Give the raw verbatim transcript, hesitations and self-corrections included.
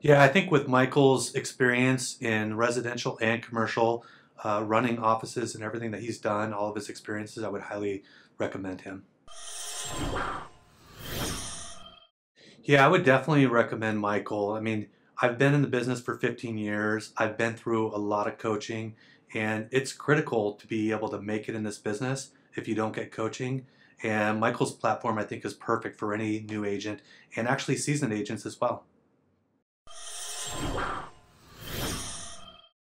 Yeah, I think with Michael's experience in residential and commercial, uh, running offices and everything that he's done, all of his experiences, I would highly recommend him. Yeah, I would definitely recommend Michael. I mean, I've been in the business for fifteen years. I've been through a lot of coaching, and it's critical to be able to make it in this business if you don't get coaching. And Michael's platform, I think, is perfect for any new agent and actually seasoned agents as well.